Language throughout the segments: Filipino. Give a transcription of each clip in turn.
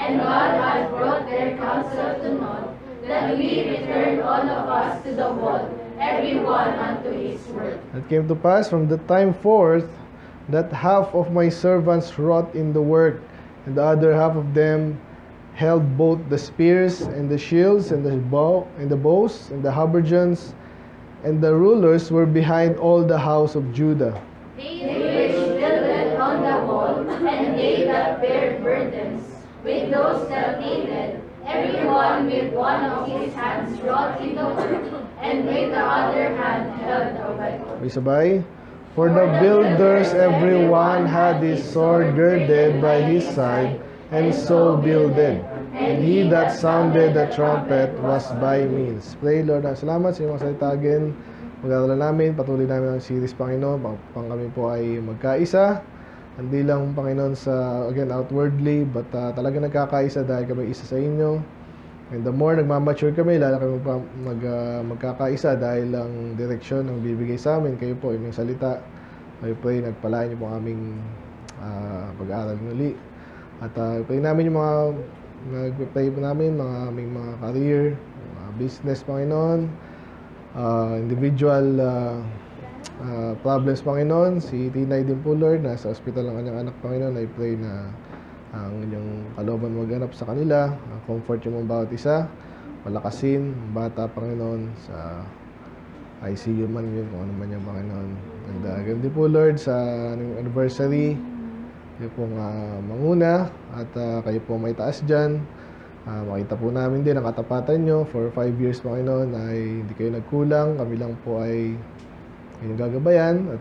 and God has brought their counsel to naught, that we return all of us to the wall, every one unto his work. It came to pass from the time forth that half of my servants wrought in the work, and the other half of them held both the spears and the shields and the bows and the habergeons, and the rulers were behind all the house of Judah. They which builded on the wall, and they that bare burdens, with those that needed, every one with one of his hands wrought in the work, and with the other hand held a weapon. Sabay. For the builders every one had his sword girded by his side, and so builded. And he that sounded the trumpet was by means. Pray, Lord. Salamat sa iyong mga salitagin. Mag-aaral namin, patuloy namin ang series, Panginoon, pang kami po ay magkaisa. Hindi lang, Panginoon, sa, again, outwardly, but talaga nagkakaisa dahil kami isa sa inyo. And the more nagmamature kami, lalo kami magkakaisa dahil ang direksyon ng bibigay sa amin. Kayo po, yung salita. I pray, nagpalain niyo po aming pag-aaral muli. At pray namin yung mga nag-pray po namin, aming mga career, mga business, Panginoon, individual problems, Panginoon. Si Tinay din po, Lord, nasa hospital ang kanyang anak, Panginoon. I pray na ang inyong kalooban maghanap sa kanila, comfort yung mga bawat isa, palakasin, bata, Panginoon, sa ICU man yun, kung ano man yung, Panginoon. And ganun din po, Lord, sa anniversary, kayo pong manguna at kayo po may taas dyan. Makita po namin din ang katapatan nyo for 5 years, Panginoon, ay hindi kayo nagkulang. Kami lang po ay inyong gagabayan at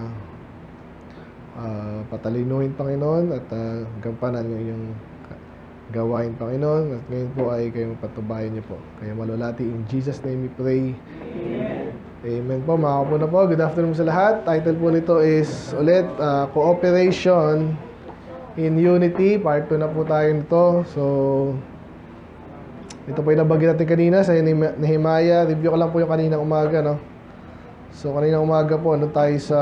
patalinuhin, Panginoon, at gampanan nyo inyong gawain, Panginoon. At ngayon po ay kayo patubayan nyo po. Kaya malulati, in Jesus' name we pray. Amen. Amen po, mga kapo na po. Good afternoon sa lahat. Title po nito is ulit, Cooperation in Unity. Part 2 na po tayo nito. So, ito po yung nabanggit natin kanina sa Nehemiah. Review ko lang po yung kaninang umaga, no? So, kaninang umaga po, ano tayo sa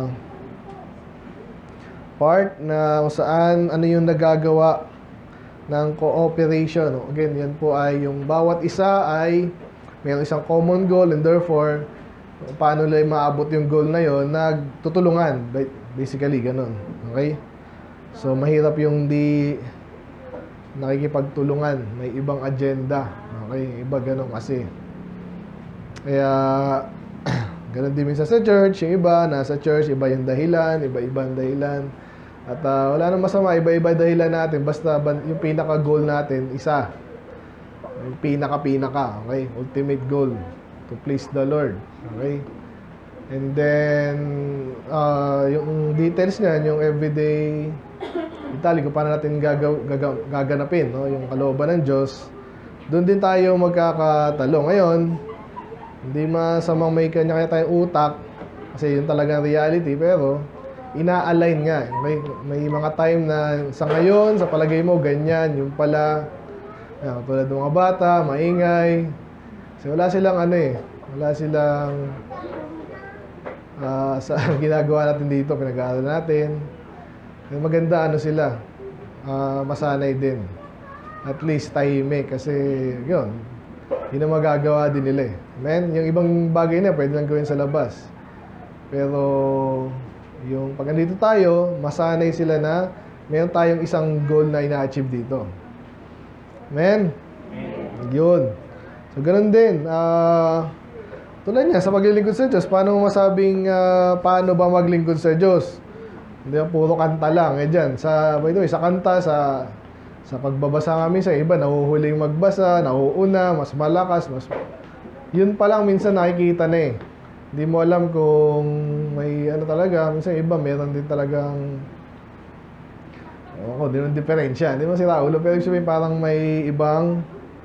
part na kung saan, ano yung nagagawa ng cooperation. Again, yan po ay yung bawat isa ay mayroong isang common goal, and therefore, paano nila maabot yung goal na yon, nagtutulungan. Basically, ganun. Okay? So, mahirap yung di nakikipagtulungan. May ibang agenda. Okay? Iba ganun kasi. Kaya, ganun din minsan sa church. Yung iba, nasa church, iba yung dahilan, iba-ibang dahilan. At wala nang masama, iba-iba dahilan natin. Basta yung pinaka-goal natin, isa. Yung pinaka-pinaka. Okay? Ultimate goal. To please the Lord. Okay? And then, yung details niyan, yung everyday Itali, kung paano natin gaganapin, no? Yung kalooban ng Diyos, doon din tayo magkakatalo. Ngayon, hindi masamang may kanya-kanya tayong utak, kasi yun talagang reality, pero ina-align nga. May mga time na sa ngayon, sa palagay mo, ganyan, yung pala, tulad ng mga bata, maingay. Kasi wala silang wala silang sa ginagawa natin dito, pinag-aaral natin. Maganda sila, masanay din. At least tahimik kasi yun ang magagawa din nila. Amen? Yung ibang bagay na pwede lang gawin sa labas. Pero yung pag nandito tayo, masanay sila na meron tayong isang goal na ina-achieve dito. Amen? Yun. So, ganun din. Tulad niya, sa paglilingkod sa Diyos, paano mo masabing paano ba maglingkod sa Diyos? Hindi ba puro kanta lang. Dyan, sa kanta, sa pagbabasa kami sa iba, nahuhuling magbasa, nauuna, mas malakas, yun pa lang minsan nakikita na Hindi mo alam kung may talaga. Minsan iba, meron din talagang di naman diferensya. Hindi mo sila ulo, pero sabihin parang may ibang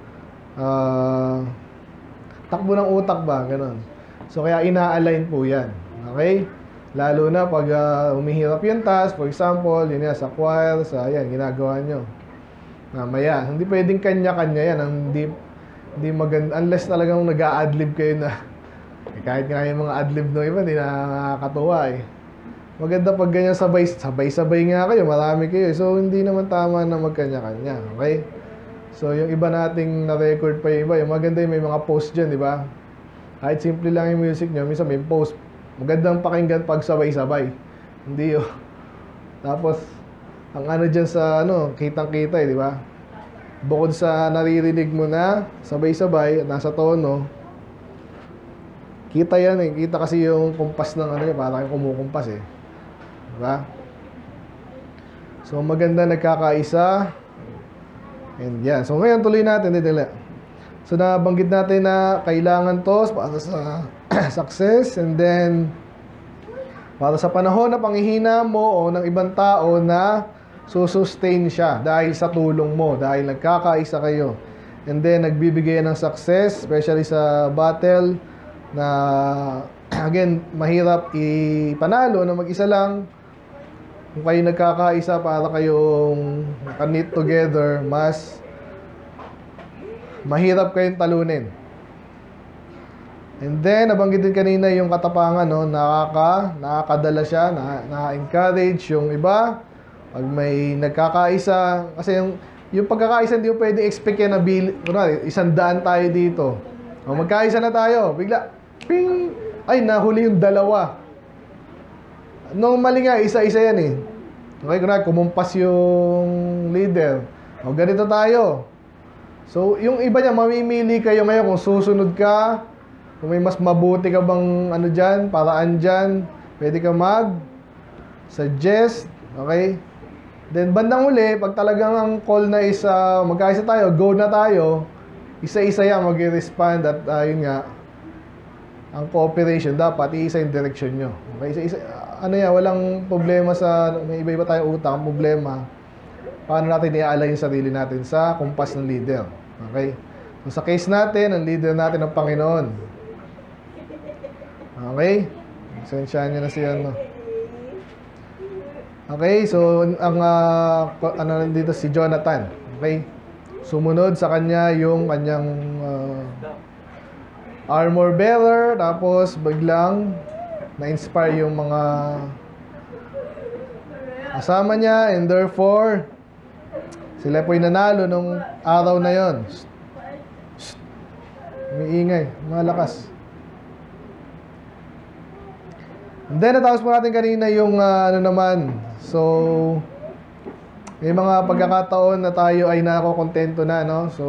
takbo ng utak ba, ganun. So, kaya ina-align po yan. Okay? Lalo na pag humihirap yung task, for example, yun yan, sa choir, sa ginagawa nyo. Mamaya, hindi pwedeng kanya-kanya yan. Hindi maganda, unless talagang nag-a-adlib kayo na, kahit nga yung mga adlib no iba, hindi nakakatuwa Maganda pag ganyan sabay-sabay nga kayo, marami kayo. So, hindi naman tama na magkanya-kanya. Okay? So, yung iba nating na-record pa yung iba, yung maganda yung may mga post dyan, di ba? Kahit simple lang yung music nyo, minsan may post. Magandang pakinggan pag sabay-sabay. Hindi yun. Tapos, ang ano dyan sa, kitang-kita di ba? Bukod sa naririnig mo na sabay-sabay, nasa tono, kita yan Kita kasi yung kumpas ng parang kumukumpas Diba? So, maganda nagkakaisa. And yan. So, ngayon tuloy natin. So, nabanggit natin na kailangan to para sa success. And then, para sa panahon na panghihina mo o ng ibang tao na susustain siya dahil sa tulong mo, dahil nagkakaisa kayo. And then, nagbibigay ng success, especially sa battle na, again, mahirap ipanalo na mag-isa lang. Kung kayo nagkakaisa para kayong knit together, mas mahirap kayong talunin. And then, nabanggit din kanina yung katapangan, nakakadala siya, na-encourage yung iba. Pag may nagkakaisa, kasi yung pagkakaisa, hindi mo pwede expect yan na 100 tayo dito. O, magkaisa na tayo, bigla, ping! Ay, nahuli yung dalawa. Normally nga, isa-isa yan Okay, kumumpas yung leader. O, ganito tayo. So, yung iba niya, mamimili kayo ngayon kung susunod ka, kung may mas mabuti ka bang paraan dyan, pwede ka mag-suggest, okay? Then, bandang uli, pag talagang ang call na is magkaisa tayo, go na tayo, isa-isa yan mag-respond at yun nga, ang cooperation dapat iisa yung direction nyo. Okay, isa-isa, walang problema may iba-iba tayong utak. Ang problema, paano natin i-align yung sarili natin sa kumpas ng leader. Okay? So, sa case natin, ang leader natin ang Panginoon. Okay? Sensyahan nyo na siya, Okay, so, ang dito si Jonathan. Okay? Sumunod sa kanya yung kanyang armor bearer, tapos biglang na-inspire yung mga kasama niya, and therefore sila po'y nanalo nung araw na yon. Umiingay, malakas. And then, natapos po natin kanina yung so, may mga pagkakataon na tayo ay nakokontento na, So,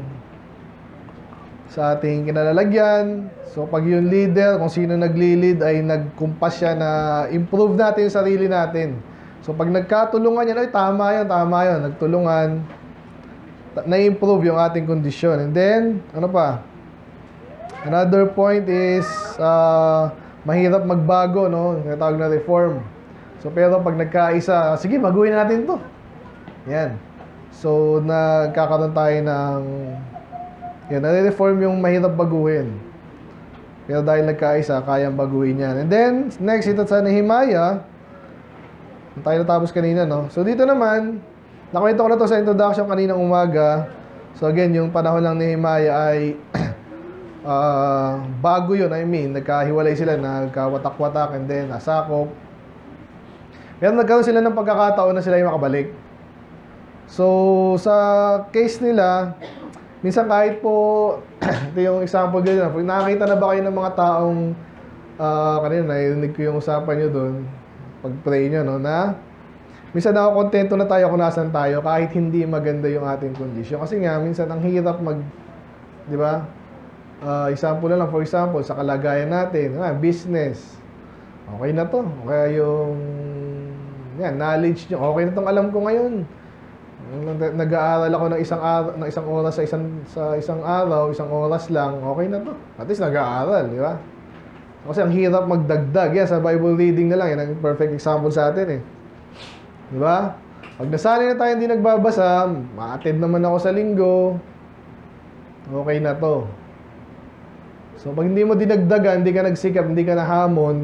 sa ating kinalalagyan. So, pag yung leader, kung sino nagli-lead, ay nagkumpas siya na improve natin yung sarili natin. So, pag nagkatulungan yan, ay tama yun, nagtulungan, na-improve yung ating kondisyon. And then, ano pa? Another point is, mahirap magbago, Tinatawag na reform. So, pero pag nagkaisa, sige, baguhin natin to. Yan. So, nagkakaroon tayo ng nare-reform yung mahirap baguhin. Pero dahil nagkaisa, kayang baguhin yan. And then, next, ito sa Nehemiah. Tayo natapos kanina, So, dito naman, nakwento ko na to sa introduction kaninang umaga. So, again, yung panahon ng Nehemiah ay bago yun. Nagkahiwalay sila, nagkawatak-watak, and then, nasakop. Pero nagkaroon sila ng pagkakataon na sila yung makabalik. So, sa case nila, minsan kahit po, ito yung example dito, pag nakakita na ba kayo ng mga taong, kanina narinig ko yung usapan nyo doon, pag-pray nyo, na minsan kontento na tayo kung nasan tayo kahit hindi maganda yung ating kondisyon. Kasi nga, minsan ang hirap di ba? Example na lang, for example, sa kalagayan natin, business, okay na to. Kaya yung knowledge nyo, okay na tong alam ko ngayon. Nag-aaral ako ng isang oras sa isang araw, isang oras lang, okay na to. At least nag-aaral, di ba? Kasi ang hirap magdagdag. Yan, sa Bible reading na lang, yan ang perfect example sa atin Di ba? Pag nasanay na tayo hindi nagbabasa, ma-attend naman ako sa linggo, okay na to. So, pag hindi mo dinagdagan, hindi ka nagsikap, hindi ka nahamon,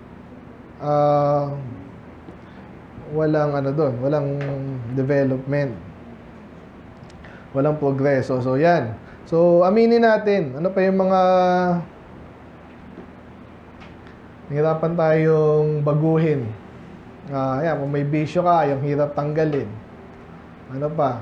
walang walang development. Walang progreso. So, yan. So, aminin natin. Ano pa yung mga nahirapan tayong baguhin? Ayan, kung may bisyo ka, yung hirap tanggalin. Ano pa?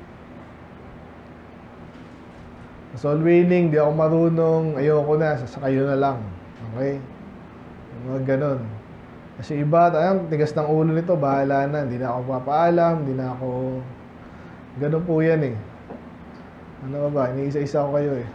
Soul winning, di ako marunong, ayoko na, sa kayo na lang. Okay? Mga ganun. Kasi iba, ayun, tigas ng ulo nito, bahala na, hindi na ako papaalam, hindi na ako... Ganun po yan eh. Ano ba? Iniisa-isa ko kayo eh.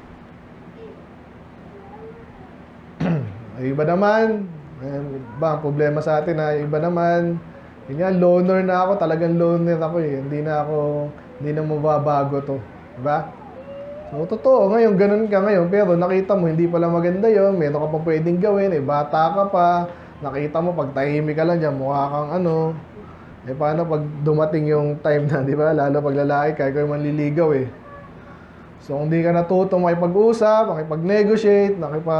Ay, iba naman, ba, ang problema sa atin na iba naman, yun nga, loner na ako, talagang loner ako eh. Hindi na mababago to. Diba? So, totoo, ngayon, ganun ka ngayon, pero nakita mo, hindi pala maganda yun, meron ka pa pwedeng gawin, eh, bata ka pa, nakita mo, pag tahimik ka lang dyan, mukha kang ano, eh, paano pag dumating yung time na, di ba, lalo pag lalaki ka, ikaw yung manliligaw eh. So, kung di ka natuto makipag-usap, makipag-negotiate,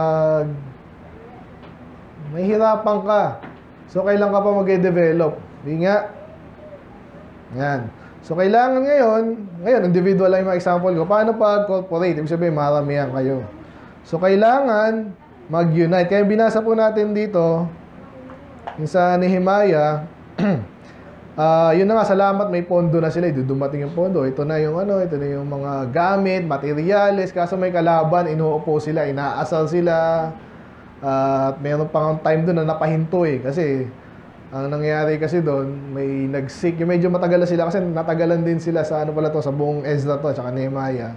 mahihirapan ka. So, kailan ka pa mag-develop? Hindi nga. Yan. So, kailangan ngayon, individual lang yung mga example ko. Paano pag corporate? Ibig sabihin, maramihan kayo. So, kailangan mag-unite. Kaya binasa po natin dito, yung sa Nehemiah, yun na nga, salamat, may pondo na sila. Dumating yung pondo. Ito na yung ito na yung mga gamit, materials. Kaso may kalaban, inuupo sila, inaasal sila. At meron pang time doon na napahinto eh. Kasi, ang nangyayari kasi doon, may nag-sick. Yung medyo matagal na sila kasi natagalan din sila sa sa buong Ezra to, tsaka Nehemiah.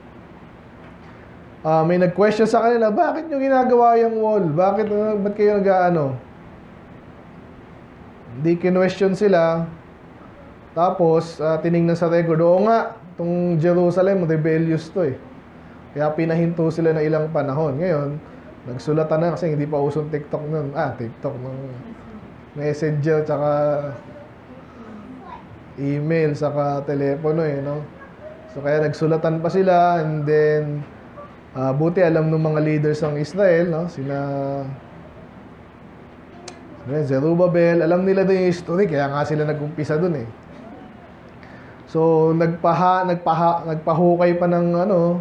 May nag-question sa kanila, bakit nyo ginagawa yung wall? Ba't kayo Hindi kinwestiyon sila. Tapos, tinignan sa record, oo nga, itong Jerusalem, rebellious to eh. Kaya pinahinto sila na ilang panahon. Ngayon, nagsulatan na kasi hindi pa usong TikTok nun. TikTok ng Messenger, tsaka email, tsaka telepono eh, no? So, kaya nagsulatan pa sila, and then, buti alam ng mga leaders ng Israel, no? Sina Zerubbabel, alam nila din yung history, kaya nga sila nag-umpisa dun eh. So, nagpahukay pa ng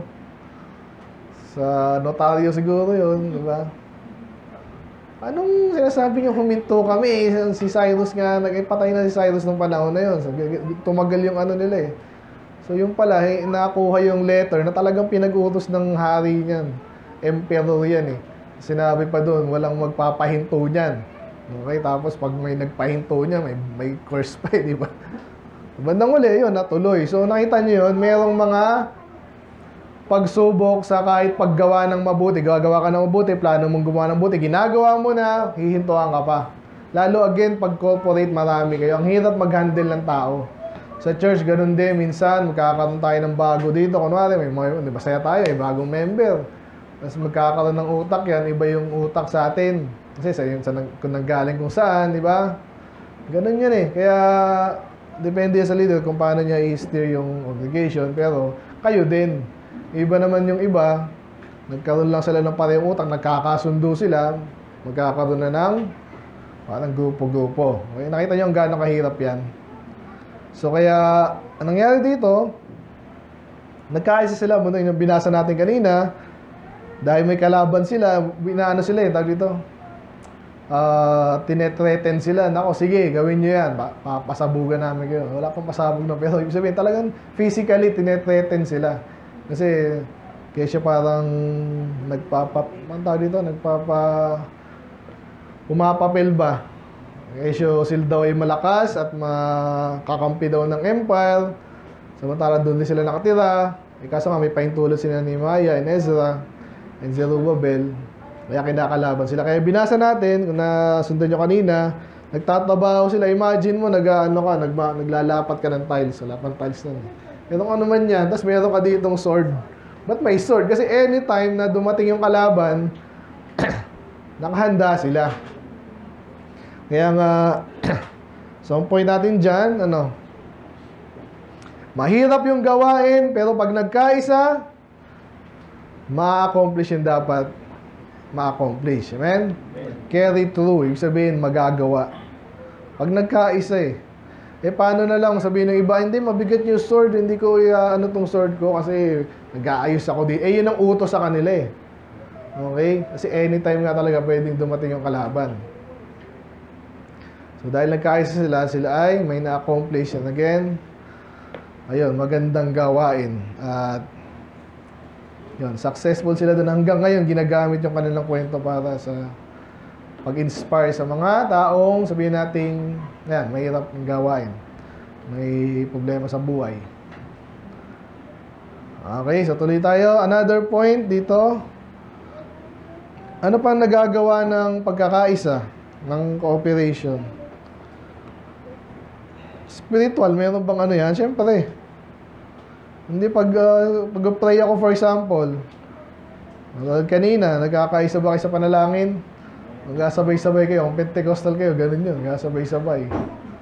sa notaryo siguro yun, di ba? Anong sinasabi niyo huminto kami? Si Cyrus nga, nagpatay na si Cyrus nung panahon na yun. So, tumagal yung nila eh. So, yung pala, nakuha yung letter na talagang pinag-utos ng hari niyan. Emperor yan eh. Sinabi pa doon, walang magpapahinto niyan. Okay, tapos pag may nagpahinto niya, may course pa eh, di ba? Bandang uli, yun, natuloy. So, nakita niyo yun, merong mga pagsubok sa kahit paggawa ng mabuti, gagawa ka ng mabuti, plano mong gumawa ng mabuti, ginagawa mo na, hihintuan ka pa. Lalo again, pag corporate, marami kayo. Ang hirap mag-handle ng tao. Sa church, ganun din. Minsan, magkakaroon tayo ng bago dito. Kunwari, di ba, masaya tayo, bagong member. Tapos magkakaroon ng utak yan, iba yung utak sa atin. Kasi kung nanggaling kung saan, di ba? Ganun yan eh. Kaya, depende sa leader kung paano niya i-steer yung obligation. Pero, kayo din. Iba naman yung iba, nagkaroon lang sila ng parehong utak, nagkakasundo sila, magkakaroon na ng parang grupo-grupo. Okay, nakita nyo ang gaano kahirap yan. So kaya, anong nangyari dito, nagkaisa sila, muna yung binasa natin kanina, dahil may kalaban sila, binaano sila tawag dito, tinetreten sila, nako sige, gawin nyo yan, papasabugan namin kayo. Wala pang pasabog na, pero ibig sabihin, talagang physically tinetreten sila. Kasi, kaya siya parang pumapapel ba? Kaya sila daw ay malakas at makakampi daw ng empire. Samantala doon din sila nakatira. Kaso nga may pahintulot sila ni Nehemiah and Ezra and Zerubbabel. Kaya kinakalaban sila. Kaya binasa natin, kung nasundan nyo kanina, nagtatabaho sila. Imagine mo, naglalapat ka ng tiles. Wala pang tiles na. Pero kung ano man yan, tapos meron ka ditong sword. Ba't may sword? Kasi anytime na dumating yung kalaban, nakahanda sila. Kaya nga, so ang point natin dyan, mahirap yung gawain, pero pag nagkaisa, ma-accomplish yung dapat ma-accomplish. Amen? Carry through. Ibig sabihin, magagawa. Pag nagkaisa paano na lang sabihin ng iba, hindi, mabigat yung sword, hindi ko tong sword ko kasi nag-aayos ako di. Yun ang utos sa kanila Okay? Kasi anytime nga talaga pwedeng dumating yung kalaban. So dahil nagkaisa sila, sila ay may na-accomplish. And again, ayun, magandang gawain. At yun, successful sila doon. Hanggang ngayon, ginagamit yung kanilang kwento para sa pag-inspire sa mga taong sabihin natin, yan, mahirap ng gawain. May problema sa buhay. Okay, so tuloy tayo. Another point dito. Ano pang nagagawa ng pagkakaisa, ng cooperation? Spiritual, meron bang ano yan? Siyempre. Hindi pag-pray ako, for example, kanina, nagkakaisa ba kayo sa panalangin? Magkasabay-sabay kayo. Kung Pentecostal kayo, ganun yun. Magkasabay-sabay.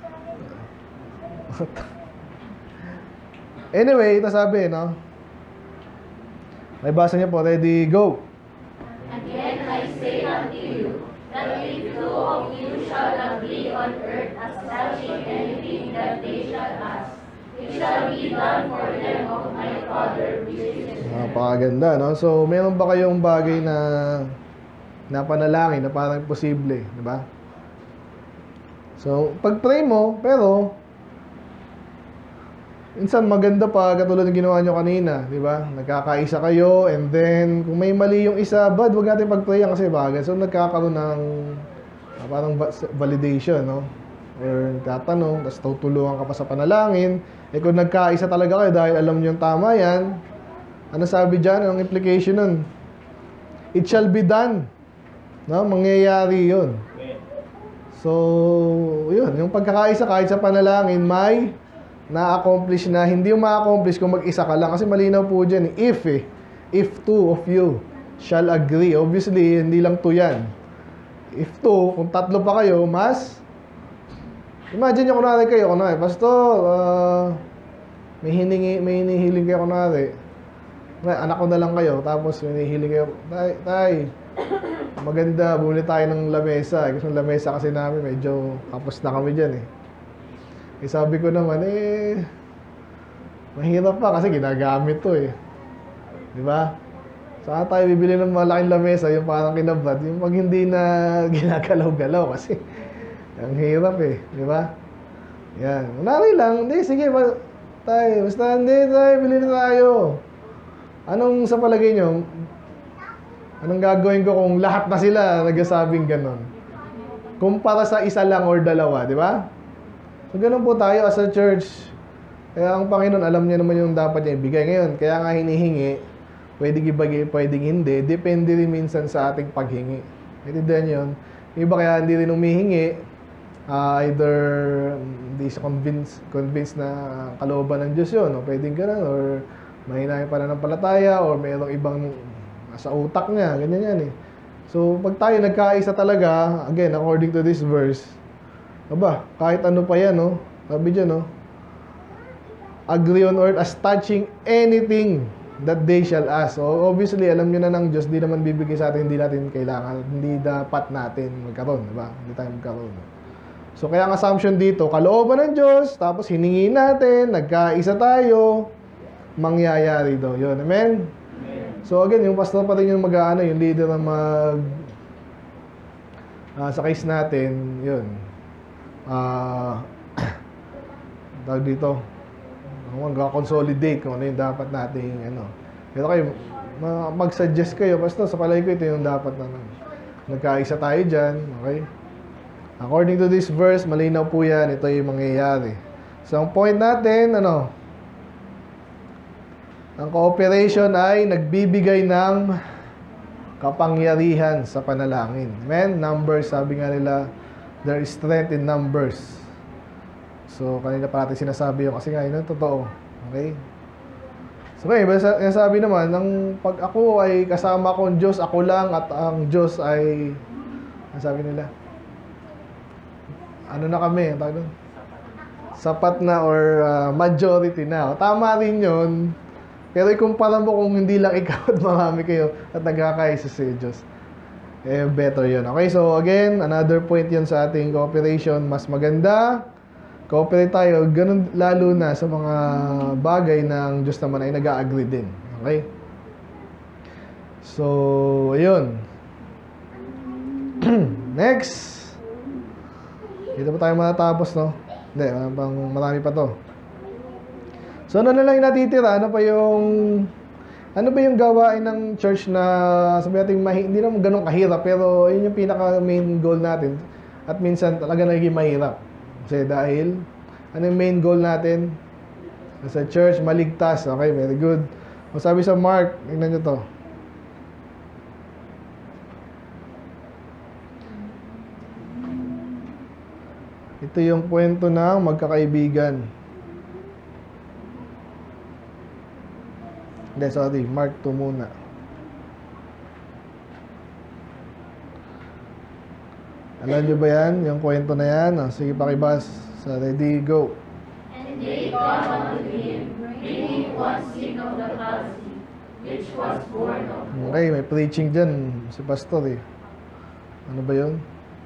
Anyway, ito sabi, no? May basa niya po. Ready, go! Again I say unto you, that if two of you shall agree on earth as touching anything that they shall ask, it shall be done for them of my Father which is in heaven. Napakaganda, no? So, meron ba kayong bagay na panalangin na parang posible, di ba? So, pag-pray mo, pero minsan maganda pa, katulad ng ginawa nyo kanina, di ba? Nagkakaisa kayo, and then, kung may mali yung isa, bad, huwag natin pag-prayan kasi bagay. So, nagkakaroon ng parang validation, no? Or tatanong, tapos tutulungan ka pa sa panalangin. Eh kung nagkaisa talaga kayo dahil alam nyo yung tama yan, ano sabi dyan? Anong implication nun? It shall be done. No? Mangyayari yun. So, yun. Yung pagkakaisa kahit sa panalangin, may na-accomplish na. Hindi yung ma-accomplish kung mag-isa ka lang. Kasi malinaw po dyan. If two of you shall agree. Obviously, hindi lang two yan. If two, kung tatlo pa kayo, mas imagine nyo kunwari kayo, kunwari, Pastor, may hinihiling kayo kunwari. Anak ko na lang kayo, tapos may hinihiling kayo, Tay, maganda, bumili tayo ng lamesa. Kasi yung lamesa kasi namin, medyo kapos na kami dyan eh. Eh sabi ko naman, mahirap pa kasi ginagamit to eh. Di ba? Saan tayo bibili ng malaking lamesa, yung parang kinabad, yung pag hindi na ginagalaw-galaw kasi ang hirap eh, di ba? Yan. Unari lang, hindi, sige, tayo, basta hindi, tayo, bili na tayo. Anong sa palagay nyo? Anong gagawin ko kung lahat na sila nagsasabing ganon? Kumpara sa isa lang or dalawa, di ba? So, ganon po tayo as a church. Kaya ang Panginoon, alam niya naman yung dapat niya ibigay. Ngayon, kaya nga hinihingi, pwedeng ibigay, pwedeng hindi. Depende rin minsan sa ating paghingi. Naintindihan yun? Iba kaya hindi rin humihingi, either hindi siya convinced na kalooban ng Diyos yun, o pwedeng ganun, or mahina yung pananampalataya, or mayroong ibang sa utak niya, ganyan yan eh. So, pag tayo nagkaisa talaga, again, according to this verse, kahit ano pa yan, no? Sabi dyan, no? Agree on earth as touching anything that they shall ask. So, obviously, alam nyo na ng Diyos, di naman bibigay sa atin, hindi natin kailangan, hindi dapat natin magkaroon, diba? Hindi tayo magkaroon. So, kaya ang assumption dito, kalooban ng Diyos, tapos hiningi natin, nagkaisa tayo, mangyayari daw. Yun, amen? So, again, yung pastor pa rin yung mag-aano, yung leader na sa case natin, yun. Tawag dito, mag-consolidate kung ano yung dapat nating, Pero kayo, mag-suggest kayo, pastor, sa palay ko, ito yung dapat na nagkaisa tayo dyan, okay? According to this verse, malinaw po yan. Ito yung mangyayari. So, ang point natin, ang cooperation ay nagbibigay ng kapangyarihan sa panalangin. Amen? Numbers, sabi nga nila, there is strength in numbers. So, kanina pa natin sinasabi yung kasi nga, yun ang totoo. Okay? So, ngayon, sabi naman, pag ako ay kasama ko ang Diyos, ako lang, at ang Diyos ay, ang sabi nila, ano na kami, sapat na or majority na. Tama rin yun. Pero ikumpara mo kung hindi lang ikaw at marami kayo at nagkakaisa sa Diyos. Better yun. Okay, so again, another point yun sa ating cooperation. Mas maganda, cooperate tayo, ganun lalo na sa mga bagay ng Diyos naman ay nag-a-agree din. Okay? So, ayun. Next. Dito pa tayo matatapos, no? Hindi, marami pa to. So, ano na lang yung natitira? Ano ba yung gawain ng church na sabi natin, hindi naman ganun kahirap, pero yun yung pinaka main goal natin. At minsan talaga nagiging mahirap. Kasi dahil, ano yung main goal natin? Sa church, maligtas. Okay, very good. O sabi sa Mark, tingnan nyo to. Ito yung kwento ng magkakaibigan. Hindi, sorry. Mark 2 muna. Alam nyo ba yan? Yung kwento na yan? Sige, pakibas. So, ready, go. And they come unto him, bringing one sick of the palsy, which was born of. Okay, may preaching dyan. Si pastor eh. Ano ba yun?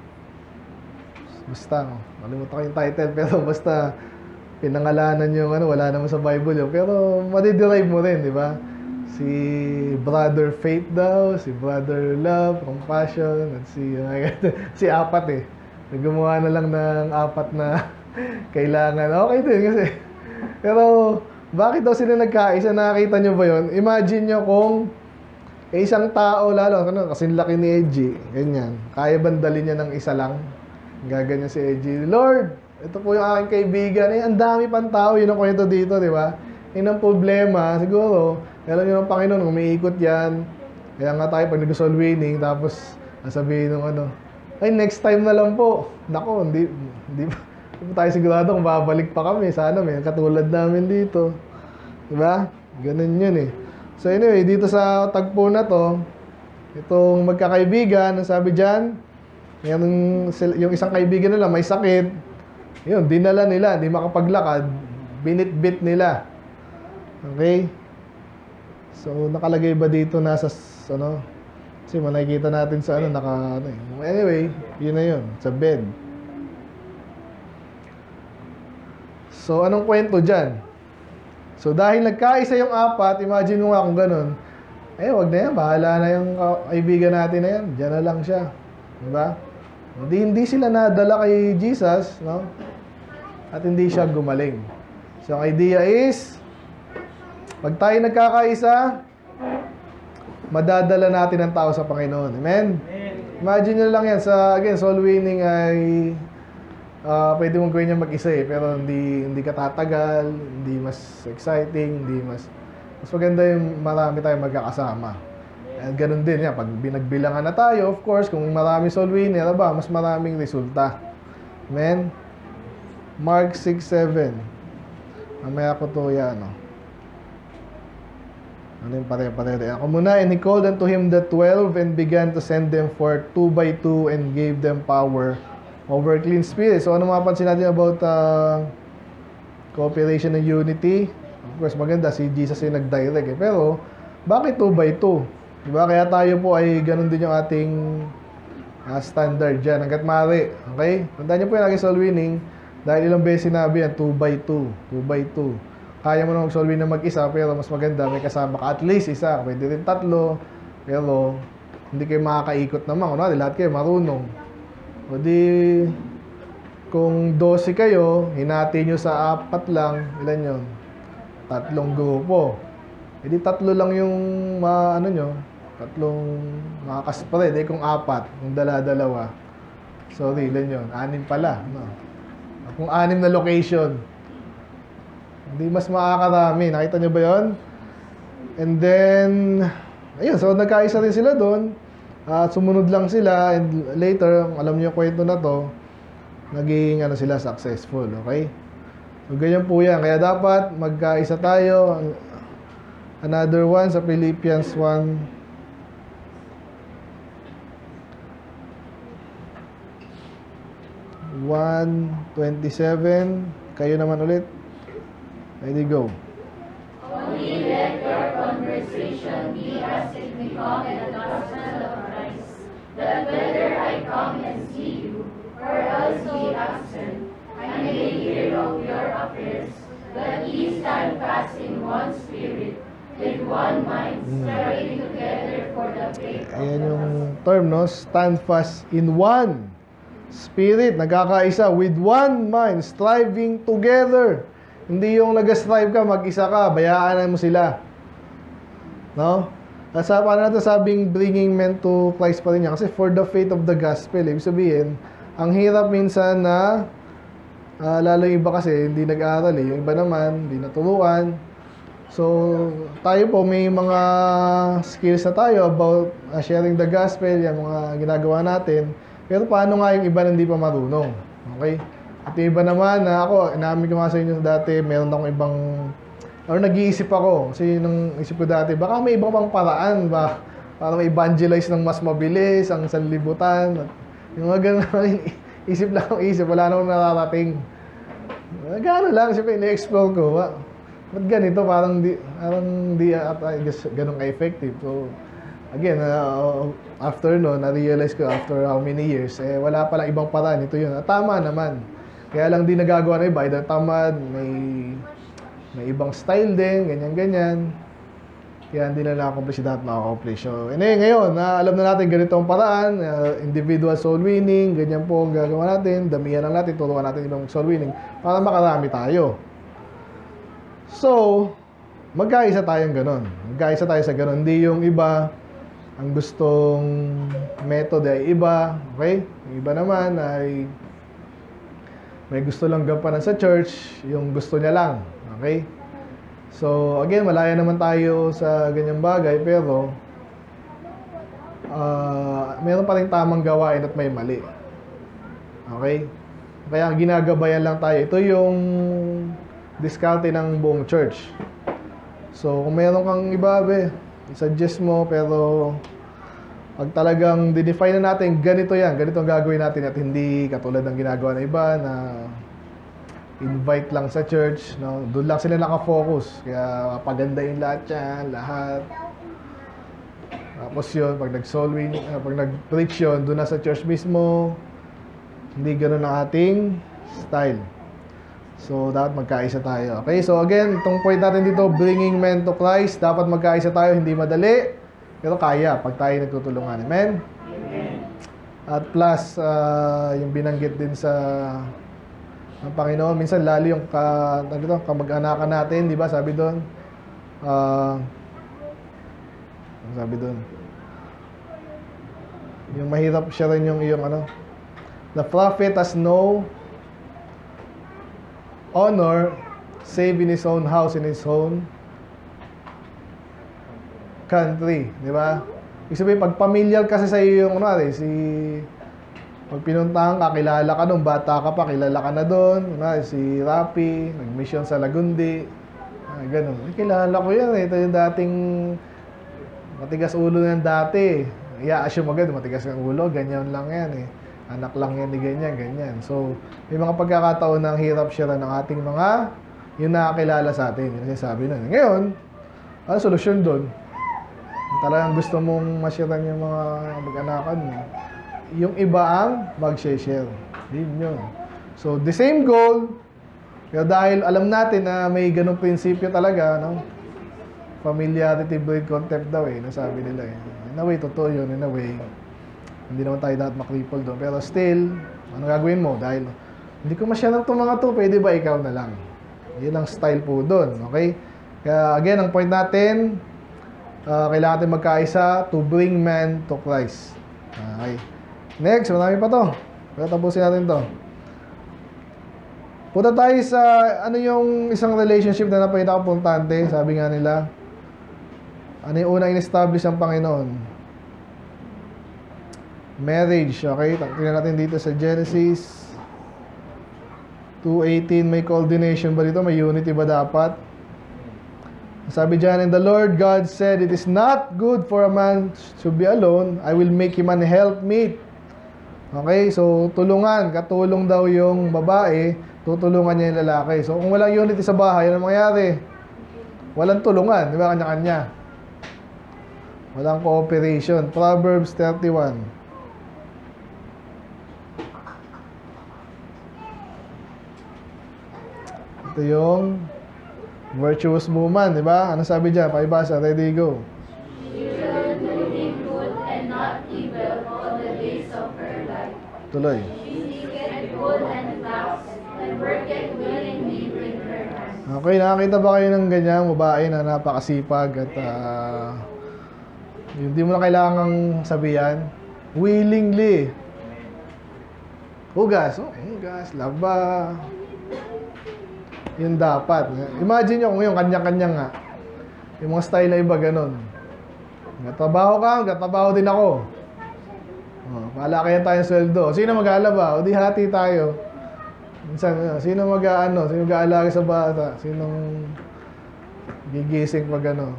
Basta, malimutan ko yung title, pero basta pinangalanan yung wala naman sa Bible yun. Pero madiderive mo rin, di ba? Si Brother Faith daw, si Brother Love, Compassion, at si apat eh. Naggumawa na lang ng apat na kailangan. Okay din kasi. Pero bakit daw sila nagkaisa? Nakakita nyo ba yun? Imagine nyo kung isang tao, lalo kasing laki ni Edgy, ganyan. Kaya bandalin niya ng isa lang? Gaganyan si Edgy. Lord, ito po yung aking kaibigan. Ang dami pang tao. Yun ang kwento dito, di ba? Yun ang problema. Siguro, alam nyo ng Panginoon, umiikot yan. Kaya nga tayo, pag nag-soul winning, tapos sasabihin ng ay, next time na lang po. Nako, hindi tayo sigurado kung babalik pa kami. Sana may katulad namin dito. Di ba? Ganun yun eh. So anyway, dito sa tagpo na to, itong magkakaibigan, ang sabi dyan, yung isang kaibigan nila may sakit, yun, dinala nila, hindi makapaglakad, binit-bit nila. Okay? So, nakalagay ba dito nasa, kasi makikita natin sa anyway, yun na yun, sa bed. So, anong kwento dyan? So, dahil nagkaisa yung apat, imagine mo nga kung ganun, wag na yan, bahala na yung kaibigan natin na yan, dyan na lang siya. Diba? Hindi sila nadala kay Jesus, no? At hindi siya gumaling. So, ang idea is, pag tayo nagkakaisa, madadala natin ang tao sa Panginoon. Amen? Imagine nyo lang yan. Again, soul winning ay pwede mong gawin niya mag-isa eh. Pero hindi ka tatagal, hindi mas exciting, hindi mas maganda yung marami tayong magkakasama. At ganun din yan. Pag binagbilangan na tayo, of course, kung marami soul winner, mas maraming resulta. Amen? Mark 6:7. Mamaya ko to yan, Ano yung pare-pare? Ako muna, and he called unto him the 12 and began to send them forth 2 by 2 and gave them power over clean spirits. So, ano mapansin natin about cooperation and unity? Of course, maganda. Si Jesus ay nag-direct eh. Pero, bakit 2 by 2? Diba? Kaya tayo po ay ganun din yung ating standard dyan. Hanggat maaari. Okay? Tandaan nyo po yung lagi soul winning. Dahil ilang beses sinabi yan, 2 by 2. 2 by 2. Kaya mo na mag-soul win na mag-isa, pero mas maganda, may kasama ka at least isa. Pwede rin 3, pero hindi kayo makakaikot naman. Kunwari, lahat kayo marunong. O di, kung 12 kayo, hinati nyo sa 4 lang, ilan yun? 3 grupo. E di 3 lang yung, nyo, 3 makakaspread. Kung 4, kung dala-dalawa. Sorry, ilan yun? 6 pala. No? Kung 6 na location, hindi mas makakarami. Nakita nyo ba yun? And then, ayun, so nagkaisa rin sila doon. Sumunod lang sila. And later, alam nyo yung kwento na to, naging sila successful. Okay? So, ganyan po yan. Kaya dapat magkaisa tayo. Another one sa Philippians 1:27. Kayo naman ulit. Ready, go. Only let your conversation be as it become the gospel of Christ, that whether I come and see you, or else be absent, I may hear of your affairs, that ye stand fast in one spirit, with one mind, striving together for the faith of the Ayan yung term, no? Stand fast in one Spirit, nagkakaisa with one mind, striving together. Hindi yung nag-strive ka, mag-isa ka, bayaan mo sila. No? At paano natin sabing bringing men to Christ pa rin yan? Kasi for the faith of the gospel, ibig sabihin, ang hirap minsan na, lalo yung iba kasi hindi nag-aaral eh. Yung iba naman, hindi naturuan. So, tayo po may mga skills na tayo about sharing the gospel, yung mga ginagawa natin. Pero paano nga yung iba na hindi pa marunong? Okay? At yung iba naman na ako, inamin ko nga sa inyo dati, meron akong ibang, or nag-iisip ako. Kasi nung isip ko dati, baka may ibang pang paraan ba? Para ma-evangelize ng mas mabilis, ang sanlibutan. Yung mga ganun, isip lang ang isip, wala namang nararating. Gano'n lang, siyempre, ina-explore ko. Ba't ganito? Parang di ganun ka-effective. So, again, after no, na-realize ko after how many years, wala palang ibang paraan. Ito yun. Tama naman. Kaya lang di nagagawa na iba. Either tamad, may ibang style din, ganyan-ganyan. Kaya hindi na na-accomplish dapat na-accomplish. So, ngayon, alam na natin ganito ang paraan, individual soul winning, ganyan po ang gagawa natin, damihan lang natin, turuan natin ibang soul winning para makarami tayo. So, magkaisa tayong ganon. Magkaisa tayo sa ganon. Hindi yung iba, ang gustong method ay iba. Okay? Yung iba naman ay may gusto lang gampanan sa church, yung gusto niya lang. Okay? So, again, malaya naman tayo sa ganyang bagay, pero meron pa rin tamang gawain at may mali. Okay? Kaya ginagabayan lang tayo. Ito yung diskarte ng buong church. So, kung meron kang iba, i-suggest mo, pero pag talagang dinefine na natin, ganito yan, ganito ang gagawin natin at hindi katulad ng ginagawa ng iba na invite lang sa church, no? Doon lang sila nakafocus. Kaya pagandahin lahat yan, lahat. Tapos yun, pag nag-soul win, pag nag-preach yun, doon na sa church mismo, hindi ganun ang ating style. So, dapat magkaisa tayo. Okay, so again, itong point natin dito, bringing men to Christ, dapat magkaisa tayo, hindi madali, pero kaya pag tayo nagtutulungan. Amen? Amen. At plus, yung binanggit din sa ng Panginoon, minsan lalo yung kamag-anakan natin, di ba? Sabi doon, sabi doon, yung mahirap siya rin yung the prophet has no honor save in his own house, in his own country, di ba? Ibig sabihin, pag familiar kasi sa iyo yung pag pinuntahan ka, kilala ka nung bata ka pa, kilala ka na doon. Si Rapi, nag-mission sa Lagundi. Ganun. Kilala ko yan eh. Ito yung dating matigas ulo yan dati. I-assume agad, matigas ang ulo. Ganyan lang yan eh. Anak lang yan ni ganyan, ganyan. So, may mga pagkakataon na ang hirap siya ng ating mga yung nakakilala sa atin. Yung sinasabi nun. Ngayon, ano solusyon doon? Talagang gusto mong masyaran yung mga mag-anakan mo. Yung iba ang mag-share. Yun. So, the same goal. Pero dahil alam natin na may ganung prinsipyo talaga, no? Familiarity breed contempt daw eh, nasabi nila eh. In a way, totoo yun. In a way, hindi naman tayo dapat makripol doon. Pero still, ano gagawin mo? Dahil hindi ko masyadong itong mga to, pwede ba ikaw na lang? Yun ang style po doon. Okay? Kaya again, ang point natin, kailangan natin magkaisa to bring men to Christ. Okay. Next, marami pa to. Pero tapusin natin to. Punta tayo sa ano yung isang relationship na napaka-importante. Sabi nga nila, ano yung unang in-establish ng Panginoon? Marriage. Okay, tingnan natin dito sa Genesis 2:18. May coordination ba dito? May unity ba dapat? Sabi dyan, and the Lord God said, it is not good for a man to be alone. I will make him an helpmeet. Okay, so tulungan, katulong daw yung babae, tutulungan niya yung lalaki. So kung walang unity sa bahay, ano mangyayari? Walang tulungan, di ba? Kanya-kanya. Walang cooperation. Proverbs 31. Ito yung virtuous woman, di ba? Ano sabi dyan? Pakibasa, ready, go. She will do good and not evil all the days of her life. Tuloy. She wool and flax, and worketh willingly with her hands. Okay, nakakita ba kayo ng ganyang babae na napakasipag at hindi mo na kailangang sabihan? Willingly. Hugas. Oh, hugas. Laba. Yun dapat. Imagine nyo kung yung kanya-kanya nga. Yung mga style na iba ganun. Nagtatrabaho ka, nagtatrabaho din ako. Oh, palakayan tayong sweldo. Sino mag-aalaba? O di hati tayo. Minsan, sino sino mag-aalaga sa bata? Sinong gigising pag ano?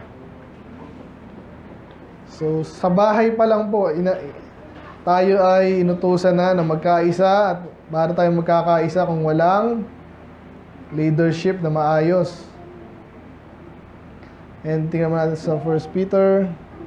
So, sa bahay pa lang po, tayo ay inutusan na magkaisa at para tayo magkakaisa kung walang leadership na maayos. And tingnan natin sa 1 Peter.